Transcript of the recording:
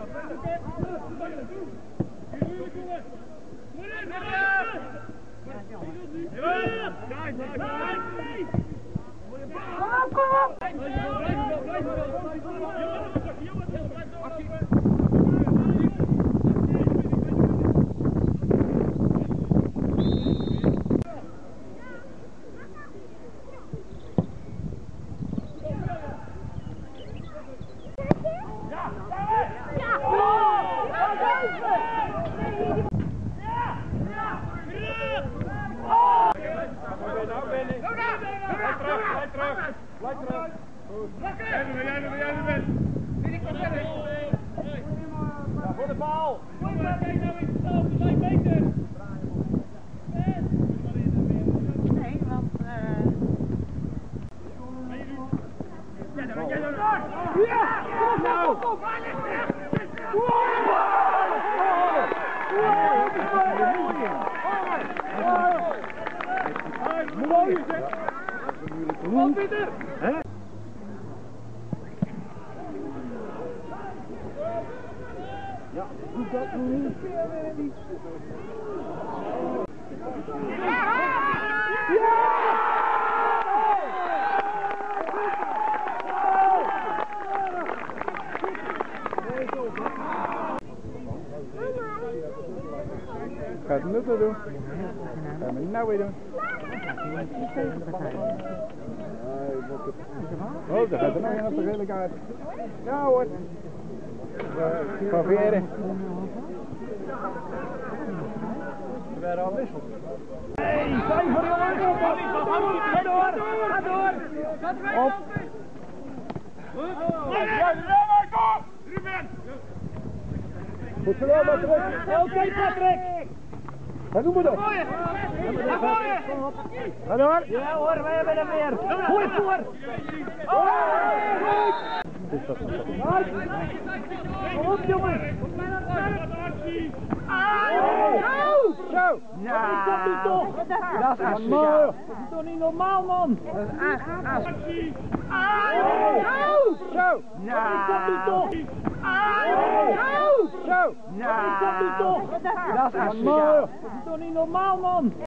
Voor de paal! Nee, want Mooi zeg! Wat Pieter! Ja, doe dat nu niet. Gaat het nu doen? Gaan we nou weer doen? Oh, daar gaat er nog een op de gele kaart. Ja hoor. Proberen. We werden al wissel. Hey, zijn voor jongens! Ga door! Ga door! Op! Ruben! Goed gedaan, Patrick! Oké, Patrick! Ga doen we dat! Ga door! Ja hoor, wij hebben hem weer! Gooi voor! Kom op jongens! Zo! Ja! Dat is toch! Dat is mooi! Dat is toch niet normaal man! Dat is actie! Zo! Ja! Dat is toch! Zo! Ja! Dat is toch! Dat is mooi! Dat is toch niet normaal man!